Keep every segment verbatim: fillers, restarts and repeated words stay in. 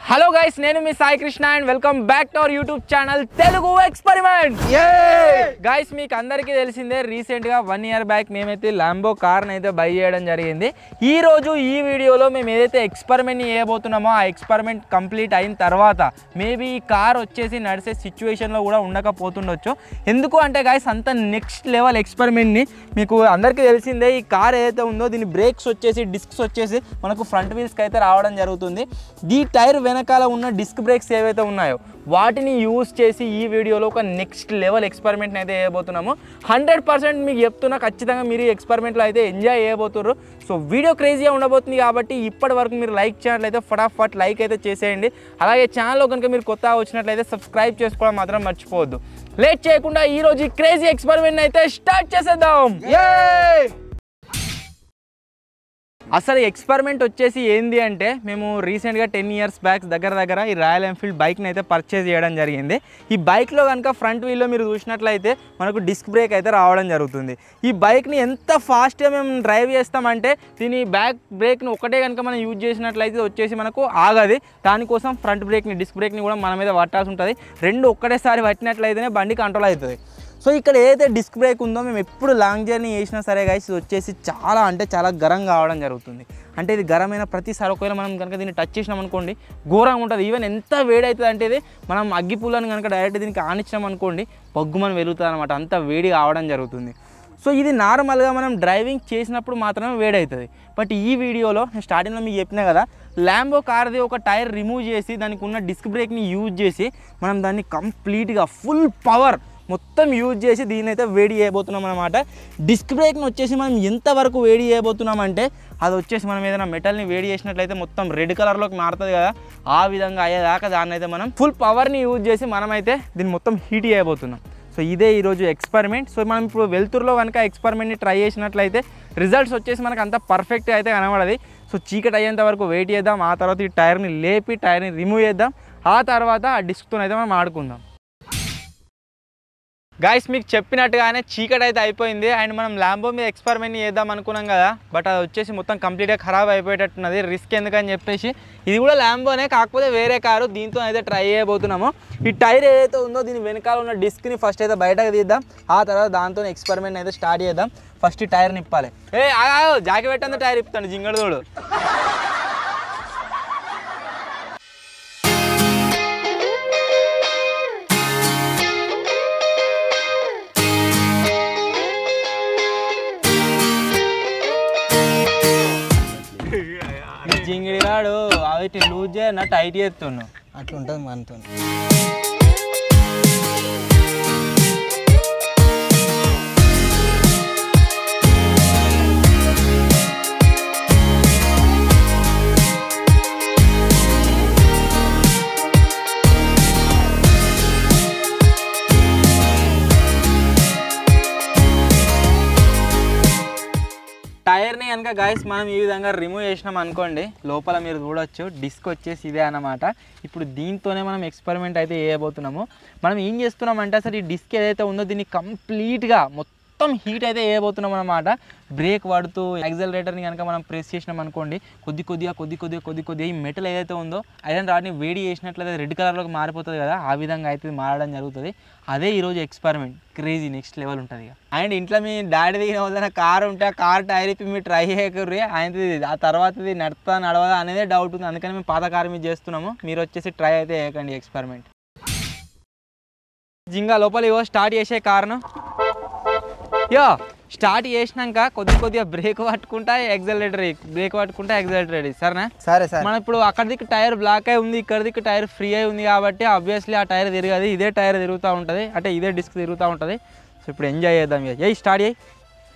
Hello guys, నేను మీ Sai Krishna and welcome back to our YouTube channel Telugu experiment. Guys, మీకు అందరికీ తెలిసిందే, రీసెంట్గా వన్ ఇయర్ బ్యాక్ మేమైతే ల్యాంబో కార్ని అయితే బై చేయడం జరిగింది. ఈ రోజు ఈ వీడియోలో మేము ఏదైతే ఎక్స్పెరిమెంట్ని చేయబోతున్నామో ఆ ఎక్స్పెరిమెంట్ కంప్లీట్ అయిన తర్వాత మేబీ ఈ కార్ వచ్చేసి నడిచే సిచ్యువేషన్లో కూడా ఉండకపోతుండొచ్చు. ఎందుకు అంటే గైస్, అంత నెక్స్ట్ లెవెల్ ఎక్స్పెరిమెంట్ని మీకు అందరికీ తెలిసిందే. ఈ కార్ ఏదైతే ఉందో దీని బ్రేక్స్ వచ్చేసి డిస్క్స్ వచ్చేసి మనకు ఫ్రంట్ వీల్స్కి అయితే రావడం జరుగుతుంది. ఈ టైర్ వెనకాల ఉన్న డిస్క్ బ్రేక్స్ ఏవైతే ఉన్నాయో వాటిని యూజ్ చేసి ఈ వీడియోలో ఒక నెక్స్ట్ లెవెల్ ఎక్స్పెరిమెంట్ని అయితే చేయబోతున్నాము. హండ్రెడ్ పర్సెంట్ మీకు చెప్తున్నా, ఖచ్చితంగా మీరు ఈ ఎక్స్పెరిమెంట్లో అయితే ఎంజాయ్ చేయబోతున్నారు. సో వీడియో క్రేజీగా ఉండబోతుంది కాబట్టి ఇప్పటి వరకు మీరు లైక్ చేసినట్లయితే ఫటాఫట్ లైక్ అయితే చేసేయండి. అలాగే ఛానల్లో కనుక మీరు కొత్తగా వచ్చినట్లయితే సబ్స్క్రైబ్ చేసుకోవడం మాత్రం మర్చిపోవద్దు. లేట్ చేయకుండా ఈరోజు ఈ క్రేజీ ఎక్స్పెరిమెంట్ అయితే స్టార్ట్ చేసేద్దాం. అసలు ఎక్స్పెరిమెంట్ వచ్చేసి ఏంది అంటే, మేము రీసెంట్గా టెన్ ఇయర్స్ బ్యాక్ దగ్గర దగ్గర ఈ రాయల్ ఎన్ఫీల్డ్ బైక్ని అయితే పర్చేజ్ చేయడం జరిగింది. ఈ బైక్లో కనుక ఫ్రంట్ వీల్లో మీరు చూసినట్లయితే మనకు డిస్క్ బ్రేక్ అయితే రావడం జరుగుతుంది. ఈ బైక్ని ఎంత ఫాస్ట్గా మేము డ్రైవ్ చేస్తామంటే దీని బ్యాక్ బ్రేక్ని ఒకటే కనుక మనం యూజ్ చేసినట్లయితే వచ్చేసి మనకు ఆగది. దానికోసం ఫ్రంట్ బ్రేక్ని డిస్క్ బ్రేక్ని కూడా మన మీద పట్టాల్సి ఉంటుంది. రెండు ఒక్కటేసారి పట్టినట్లయితేనే బండి కంట్రోల్ అవుతుంది. సో ఇక్కడ ఏదైతే డిస్క్ బ్రేక్ ఉందో, మేము ఎప్పుడు లాంగ్ జర్నీ చేసినా సరే గైస్, ఇది వచ్చేసి చాలా అంటే చాలా గరం కావడం జరుగుతుంది. అంటే ఇది గరమైన ప్రతిసారి ఒకవేళ మనం కనుక దీన్ని టచ్ చేసినాం అనుకోండి ఘోరంగా ఉంటుంది. ఈవెన్ ఎంత వేడి అవుతుంది అంటే ఇది మనం అగ్గిపుల్లని కనుక డైరెక్ట్ దీనికి ఆనిచ్చినాం అనుకోండి పగ్గుమని వెలుగుతుంది అనమాట, అంత వేడి కావడం జరుగుతుంది. సో ఇది నార్మల్గా మనం డ్రైవింగ్ చేసినప్పుడు మాత్రమే వేడి అవుతుంది. బట్ ఈ వీడియోలో నేను స్టార్టింగ్లో మీకు చెప్పినా కదా, ల్యాంబో కార్ది ఒక టైర్ రిమూవ్ చేసి దానికి ఉన్న డిస్క్ బ్రేక్ని యూజ్ చేసి మనం దాన్ని కంప్లీట్గా ఫుల్ పవర్ మొత్తం యూజ్ చేసి దీన్ని అయితే వేడి చేయబోతున్నాం అనమాట. డిస్క్ బ్రేక్ని వచ్చేసి మనం ఎంతవరకు వేడి చేయబోతున్నామంటే, అది వచ్చేసి మనం ఏదైనా మెటల్ని వేడి చేసినట్లయితే మొత్తం రెడ్ కలర్లోకి మారుతుంది కదా, ఆ విధంగా అయ్యేదాకా దాన్ని అయితే మనం ఫుల్ పవర్ని యూజ్ చేసి మనమైతే దీన్ని మొత్తం హీట్ చేయబోతున్నాం. సో ఇదే ఈరోజు ఎక్స్పెరిమెంట్. సో మనం ఇప్పుడు వెలుతురులో కనుక ఎక్స్పెరిమెంట్ని ట్రై చేసినట్లయితే రిజల్ట్స్ వచ్చేసి మనకు అంత పర్ఫెక్ట్గా అయితే కనబడది. సో చీకటి అయ్యేంత వరకు వెయిట్ చేద్దాం. ఆ తర్వాత ఈ టైర్ని లేపి టైర్ని రిమూవ్ చేద్దాం. ఆ తర్వాత ఆ డిస్క్తో అయితే మనం ఆడుకుందాం. గైస్, మీకు చెప్పినట్టుగానే చీకటి అయితే అయిపోయింది అండ్ మనం ల్యాంబో మీద ఎక్స్పెరిమెంట్ చేద్దాం అనుకున్నాం కదా, బట్ అది వచ్చేసి మొత్తం కంప్లీట్గా ఖరాబ్ అయిపోయేటట్టున్నది. రిస్క్ ఎందుకని చెప్పేసి ఇది కూడా ల్యాంబోనే, కాకపోతే వేరే కారు, దీంతో అయితే ట్రై చేయబోతున్నాము. ఈ టైర్ ఏదైతే ఉందో దీని వెనకాల ఉన్న డిస్క్ని ఫస్ట్ అయితే బయటకు తీద్దాం. ఆ తర్వాత దాంతో ఎక్స్పెరిమెంట్ అయితే స్టార్ట్ చేద్దాం. ఫస్ట్ ఈ టైర్ నిప్పాలి. ఏ ఆగా జాకి పెట్టండి, టైర్ ఇప్పుతాను జింగడదోడు. జింగిడి రాడు అవి లూజ్ చేయన టైట్ చేస్తున్నావు, అట్లా ఉంటుంది మనతో. టైర్ని కనుక గైస్ మనం ఈ విధంగా రిమూవ్ చేసినాం అనుకోండి, లోపల మీరు చూడొచ్చు డిస్క్ వచ్చేసి ఇదే అన్నమాట. ఇప్పుడు దీంతోనే మనం ఎక్స్పెరిమెంట్ అయితే చేయబోతున్నాము. మనం ఏం చేస్తున్నామంటే, అసలు ఈ డిస్క్ ఏదైతే ఉందో దీన్ని కంప్లీట్గా మొత్తం హీట్ అయితే వేయబోతున్నాం అనమాట. బ్రేక్ వాడుతూ యాక్సిలరేటర్ని కనుక మనం ప్రెస్ చేసినాం అనుకోండి, కొద్ది కొద్దిగా కొద్ది కొద్దిగా కొద్ది కొద్దిగా ఈ మెటల్ ఏదైతే ఉందో ఐరన్ రాడ్ని వేడి చేసినట్లయితే రెడ్ కలర్లోకి మారిపోతుంది కదా, ఆ విధంగా అయితే మారడం జరుగుతుంది. అదే ఈరోజు ఎక్స్పెరిమెంట్, క్రేజీ నెక్స్ట్ లెవెల్ ఉంటుంది. ఇక అండ్ ఇంట్లో మీ డాడీ దిగిన వల్ల కార్ ఉంటే ఆ కార్ టైర్ ఇప్పి మీరు ట్రై చేయకర్రీ, ఆయనది ఆ తర్వాత ఇది నడుపుతా నడవదా అనేదే డౌట్ ఉంది. అందుకని మేము పాత కార్ మీద చేస్తున్నాము. మీరు వచ్చేసి ట్రై అయితే చేయకండి ఎక్స్పెరిమెంట్. జింగా లోపల ఇవో స్టార్ట్ చేసే కారణం యో స్టార్ట్ చేసినాక కొద్ది కొద్దిగా బ్రేక్ పట్టుకుంటా యాక్సిలరేటర్ బ్రేక్ పట్టుకుంటా యాక్సిలరేటర్ సరేనా? సరే సార్. మనం ఇప్పుడు అక్కడ దిక్కు టైర్ బ్లాక్ అయి ఉంది, ఇక్కడ దిక్కు టైర్ ఫ్రీ అయి ఉంది కాబట్టి ఆబ్వియస్లీ ఆ టైర్ తిరగదు, ఇదే టైర్ తిరుగుతూ ఉంటుంది, అంటే ఇదే డిస్క్ తిరుగుతూ ఉంటుంది. సో ఇప్పుడు ఎంజాయ్ చేద్దాం. ఇక ఏ స్టార్ట్ చేయి.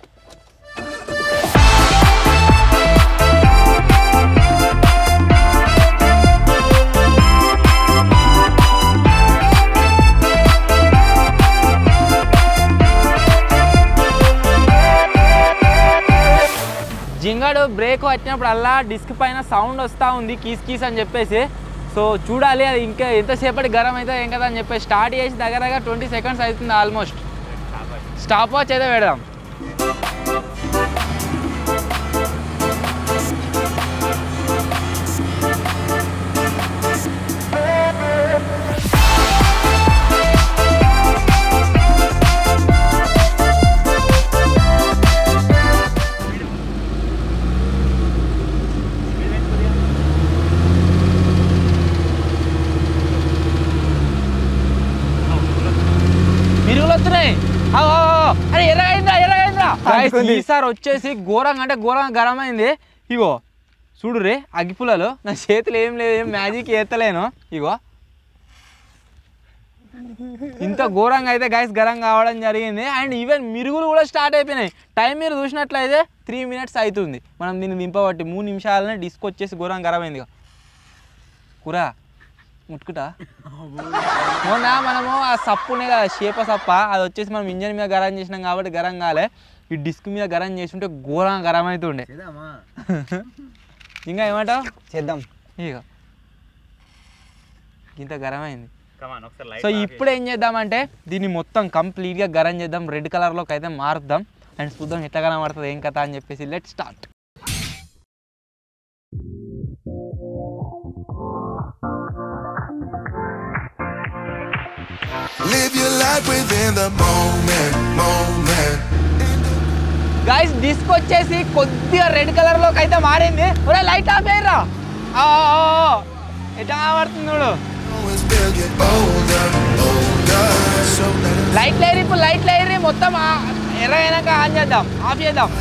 జింగాడు బ్రేక్ వచ్చినప్పుడు అలా డిస్క్ పైన సౌండ్ వస్తూ ఉంది, కీస్ కీస్ అని చెప్పేసి. సో చూడాలి అది ఇంకా ఎంతసేపటి గరం అయితే ఏం కదా అని చెప్పేసి స్టార్ట్ చేసి దగ్గర దగ్గర ట్వంటీ సెకండ్స్ అవుతుంది ఆల్మోస్ట్. స్టాప్ వాచ్ అయితే పెడదాం. వస్తున్నాయి. అరే ఎర్రగైందా ఎర్రగైందా ఈసారి వచ్చేసి ఘోరంగా అంటే ఘోరంగా గరం అయింది. ఇగో చూడు రే అగ్గిపుల్లలు నా చేతులు ఏం లేదు, ఏం మ్యాజిక్ ఎత్తలేను. ఇగో ఇంత ఘోరంగా అయితే గైస్ గరం కావడం జరిగింది. అండ్ ఈవెన్ మిరుగులు కూడా స్టార్ట్ అయిపోయినాయి. టైం మీరు చూసినట్లయితే త్రీ మినిట్స్ అవుతుంది మనం దీన్ని దింపబట్టి. మూడు నిమిషాలనే డిస్క్ వచ్చేసి ఘోరంగా గరం అయింది. కూర ముట్టుకుంటా మొన్న మనము ఆ సప్పునే కదా షేప సప్ప, అది వచ్చేసి మనం ఇంజన్ మీద గరం చేసినాం కాబట్టి గరం కాలే. ఈ డిస్క్ మీద గరం చేస్తుంటే ఘోరంగా గరం అవుతుండే. ఇంకా ఏమంటావు చేద్దాం. ఇక ఇంత గరం అయింది. సో ఇప్పుడు ఏం చేద్దామంటే దీన్ని మొత్తం కంప్లీట్గా గరం చేద్దాం, రెడ్ కలర్లోకి అయితే మారుద్దాం. అండ్ చూద్దాం ఎట్లా కనబడుతుంది ఏం కథ అని చెప్పేసి. Let start. Live your life within the moment, moment. Guys disc వచ్చేసి కొద్దిగా రెడ్ కలర్లోకి అయితే మారింది. ఒరే లైట్ ఆఫ్ అయ్యరా, ఎట్లా కనబడుతుంది చూడు. లైట్ లేరు ఇప్పుడు, లైట్ లేరు మొత్తం ఎర్రగైనాక ఆన్ చేద్దాం, ఆఫ్ చేద్దాం.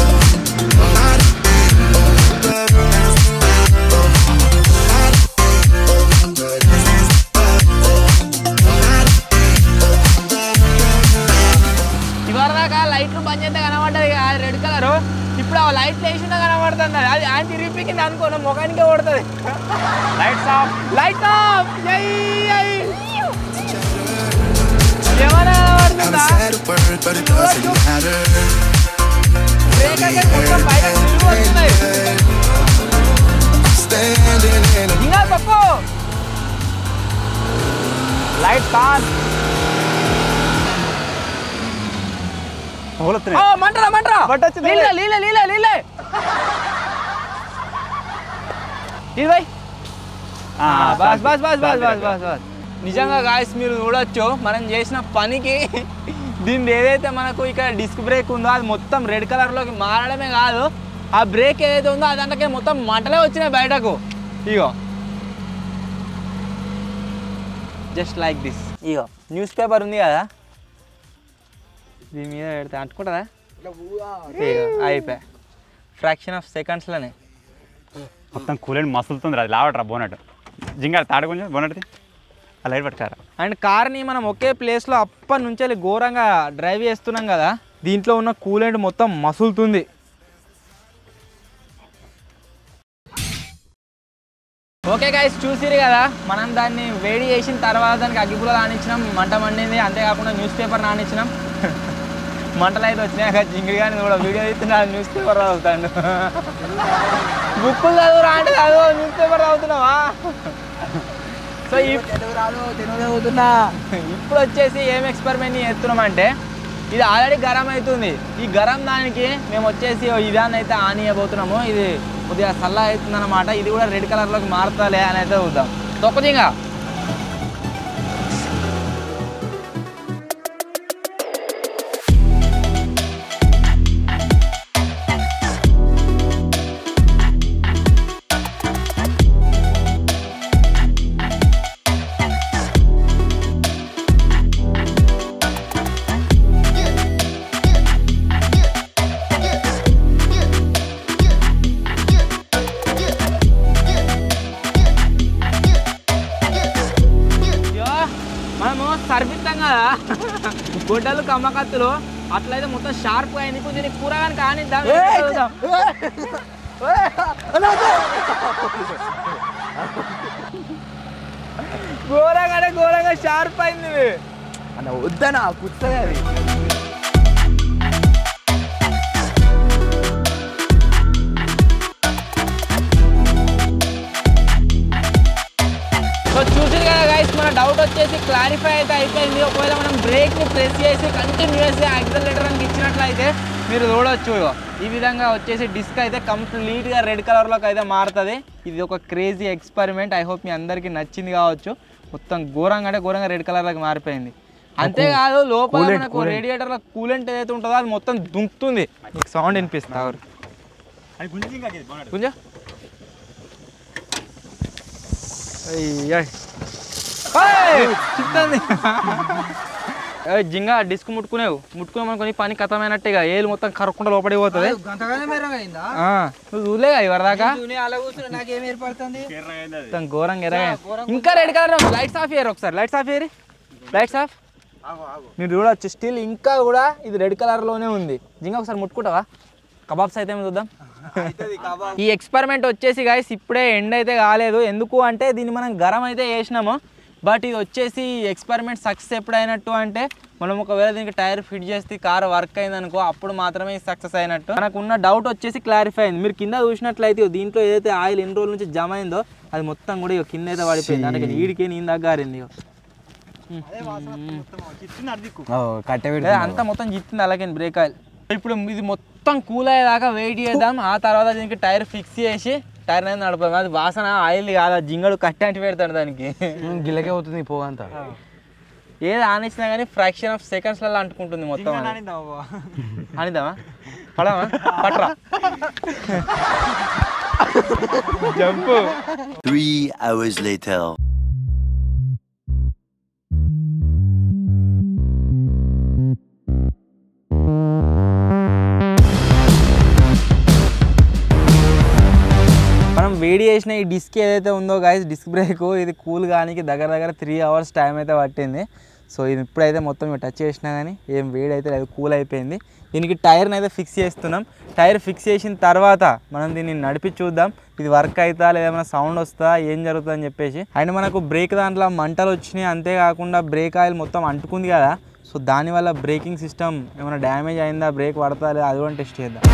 ఇవరిదాకా లైట్లు బంద్ చేస్తే కనబడ్డది రెడ్ కలరు, ఇప్పుడు ఆ లైట్లు వేసినా కనబడుతుంది. అది ఆయన తిరిగిపోయింది అనుకో ముఖానికే కొడుతుంది. Lights off, lights off. ఏమైనా కనబడుతుందా? ఇంకా పప్పు లైట్స్ ఆన్. మంటరా మంటరా లీలే లీలే లీలే లీలే ఇది బై బస్ బస్ బస్ బస్ బస్ బస్ బస్ నిజంగా గాయస్ మీరు చూడొచ్చు మనం చేసిన పనికి దీన్ని ఏదైతే మనకు ఇక్కడ డిస్క్ బ్రేక్ ఉందో అది మొత్తం రెడ్ కలర్లోకి మారడమే కాదు, ఆ బ్రేక్ ఏదైతే ఉందో అదంటే మొత్తం మంటలే వచ్చినాయి బయటకు. ఇగో జస్ట్ లైక్ దిస్. ఇగో న్యూస్ పేపర్ ఉంది కదా దీని మీద పెడితే అంటుకుంటుందా? అయిపోయా ఫ్రాక్షన్ ఆఫ్ సెకండ్స్లోనే మొత్తం కూలెంట్ మసులుతుంది. అది లావట్రా బోనట్ జింగారు తాడు కొంచెం బోనట్ది ఆ లైట్ పట్టుకారా. అండ్ కార్ని మనం ఒకే ప్లేస్లో అప్పటి నుంచి ఘోరంగా డ్రైవ్ చేస్తున్నాం కదా, దీంట్లో ఉన్న కూలెంట్ మొత్తం మసులుతుంది. ఓకే గైస్ చూసిరు కదా మనం దాన్ని వేడి చేసిన తర్వాత దానికి అగ్గిపుల్ల నానిచ్చినాం, మంట మండింది. అంతేకాకుండా న్యూస్ పేపర్ నానిచ్చినాం, మంటలు అయితే వచ్చినాయి. జింగిడి కానీ కూడా వీడియో తీస్తున్నా న్యూస్ పేపర్ చదువుతాడు. బుక్కులు చదువురా అంటే చదువు, న్యూస్ పేపర్ చదువుతున్నావా? సో చదువుతున్నా. ఇప్పుడు వచ్చేసి ఏం ఎక్స్పెరిమెంట్ చేస్తున్నాం అంటే ఇది ఆల్రెడీ గరం అవుతుంది. ఈ గరం దానికి మేము వచ్చేసి ఇదాన్ని అయితే ఆన్ చేయబోతున్నాము. ఇది కొద్దిగా చల్ల అవుతుంది అనమాట. ఇది కూడా రెడ్ కలర్లోకి మారుతాలే అని అయితే చూద్దాం. తొక్కదిగా సర్పిస్తాం కదా గొడ్డలు కమ్మకత్తులు, అట్లయితే మొత్తం షార్ప్గా అయింది. ఇప్పుడు దీనికి కూర కానీ కానిద్దాం. ఘోరంగానే ఘోరంగా షార్ప్ అయింది అన్న, వద్దనా కుత్తగా అది. సో చూసింది కదా గైస్ మన డౌట్ వచ్చేసి క్లారిఫై అయితే అయిపోయింది. ఒకవేళ మనం బ్రేక్ని ప్రెస్ చేసి కంటిన్యూస్గా యాక్సిలరేటర్ అని ఇచ్చినట్లయితే మీరు చూడవచ్చు ఈ విధంగా వచ్చేసి డిస్క్ అయితే కంప్లీట్గా రెడ్ కలర్లోకి అయితే మారుతుంది. ఇది ఒక క్రేజీ ఎక్స్పెరిమెంట్. ఐ హోప్ మీ అందరికీ నచ్చింది కావచ్చు. మొత్తం ఘోరంగా అంటే ఘోరంగా రెడ్ కలర్లోకి మారిపోయింది. అంతేకాదు లోపల మనకు రేడియేటర్లో కూలెంట్ ఏదైతే ఉంటుందో అది మొత్తం దుంకుతుంది. మీకు సౌండ్ వినిపిస్తుంది ఎవరు కొంచెం జింగా డిస్క్ ముట్టుకునేవు ముట్టుకునే మనకు పని కథమైనట్టేగా ఏళ్ళు మొత్తం కరకుండా లోపలికి పోతుంది నువ్వు చూడలేగా ఇవరిదాకా మొత్తం ఘోరంగా ఎరగా ఇంకా red colour lights off here ఒకసారి lights off here lights off మీరు చూడవచ్చు స్టిల్ ఇంకా కూడా ఇది రెడ్ కలర్లోనే ఉంది జింగా ఒకసారి ముట్టుకుంటావా కబాబ్స్ అయితే చూద్దాం ఈ ఎక్స్పెరిమెంట్ వచ్చేసి గైస్ ఇప్పుడే ఎండ్ అయితే కాలేదు ఎందుకు అంటే దీన్ని మనం గరం అయితే చేసినాము బట్ ఇది వచ్చేసి ఎక్స్పెరిమెంట్ సక్సెస్ ఎప్పుడైనట్టు అంటే మనం ఒకవేళ దీనికి టైర్ ఫిట్ చేస్తే కార్ వర్క్ అయింది అనుకో అప్పుడు మాత్రమే సక్సెస్ అయినట్టు మనకు ఉన్న డౌట్ వచ్చేసి క్లారిఫై అయింది మీరు కింద చూసినట్లయితే దీంట్లో ఏదైతే ఆయిల్ ఎన్ని రోజుల నుంచి జమ అయిందో అది మొత్తం కూడా ఇక కింద అయితే పడిపోయింది అంటే ఈడికి నేను దగ్గారింది అంతా మొత్తం జిత్తుంది అలాగే బ్రేక్ ఆయిల్ ఇప్పుడు ఇది మొత్తం కూల్ అయ్యేదాకా వెయిట్ చేద్దాం ఆ తర్వాత దీనికి టైర్ ఫిక్స్ చేసి టైర్ అనేది నడపదాం అది వాసన ఆయిల్ కాదు జింగడు కట్టి పెడతాడు దానికి గిల్లకే అవుతుంది పోగంతా ఏది ఆనిచ్చినా కానీ ఫ్రాక్షన్ ఆఫ్ సెకండ్స్లలో అంటుకుంటుంది మొత్తం అనిద్దామా పడమా పట్రా జంపు Three hours later. వేడి చేసిన ఈ డిస్క్ ఏదైతే ఉందో గైస్ డిస్క్ బ్రేక్ ఇది కూల్ కానీ దగ్గర దగ్గర త్రీ అవర్స్ టైం అయితే పట్టింది సో ఇది ఇప్పుడైతే మొత్తం టచ్ చేసినా కానీ ఏం వేడి అయితే లేదు కూల్ అయిపోయింది దీనికి టైర్ని అయితే ఫిక్స్ చేస్తున్నాం టైర్ ఫిక్స్ చేసిన తర్వాత మనం దీన్ని నడిపి చూద్దాం ఇది వర్క్ అవుతా లేదా ఏమైనా సౌండ్ వస్తుందా ఏం జరుగుతుంది అని చెప్పేసి అండ్ మనకు బ్రేక్ దాంట్లో మంటలు వచ్చినాయి అంతేకాకుండా బ్రేక్ ఆయిల్ మొత్తం అంటుకుంది కదా సో దానివల్ల బ్రేకింగ్ సిస్టమ్ ఏమైనా డ్యామేజ్ అయిందా బ్రేక్ పడతా లేదా అది కూడా టెస్ట్ చేద్దాం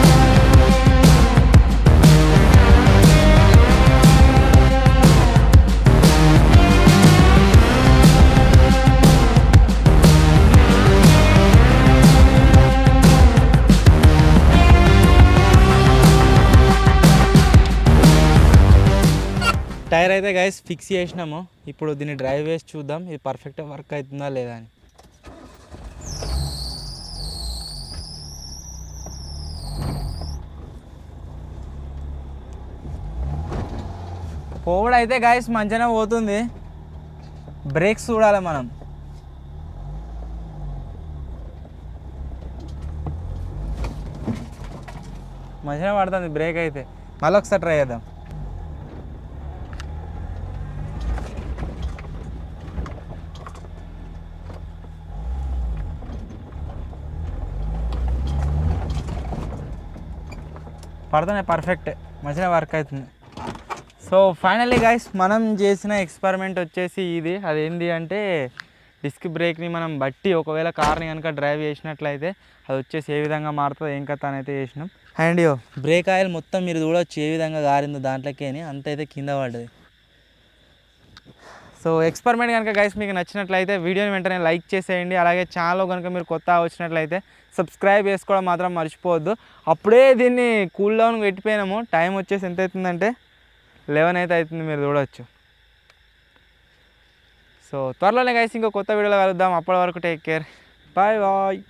టైర్ అయితే గైస్ ఫిక్స్ చేసినాము ఇప్పుడు దీన్ని డ్రైవ్ వేసి చూద్దాం ఇది పర్ఫెక్ట్గా వర్క్ అవుతుందా లేదా అని పోవడం అయితే గైస్ మంచిగానే పోతుంది బ్రేక్స్ చూడాలి మనం మంచిగానే పడుతుంది బ్రేక్ అయితే మళ్ళీ ఒకసారి ట్రై చేద్దాం పడుతున్నాయి పర్ఫెక్ట్ మంచిగా వర్క్ అవుతుంది సో ఫైనల్లీ గైస్ మనం చేసిన ఎక్స్పెరిమెంట్ వచ్చేసి ఇది అదేంటి అంటే డిస్క్ బ్రేక్ని మనం బట్టి ఒకవేళ కార్ని కనుక డ్రైవ్ చేసినట్లయితే అది వచ్చేసి ఏ విధంగా మారుతుందో ఏం కథ అని అయితే చేసినాం అండ్ బ్రేక్ ఆయిల్ మొత్తం మీరు చూడవచ్చు ఏ విధంగా గారిందో దాంట్లోకి అని అంత అయితే కింద పడ్డది సో ఎక్స్పెరిమెంట్ కనుక గైస్ మీకు నచ్చినట్లయితే వీడియోని వెంటనే లైక్ చేసేయండి అలాగే ఛానల్లో కనుక మీరు కొత్త వచ్చినట్లయితే సబ్స్క్రైబ్ చేసుకోవడం మాత్రం మర్చిపోవద్దు అప్పుడే దీన్ని కూల్ డౌన్ పెట్టిపోయినాము టైం వచ్చేసి ఎంత అవుతుందంటే లెవెన్ అయితే అవుతుంది మీరు చూడవచ్చు సో త్వరలోనే గైస్ ఇంకో కొత్త వీడియోలో కలుద్దాం అప్పటి వరకు టేక్ కేర్ బాయ్ బాయ్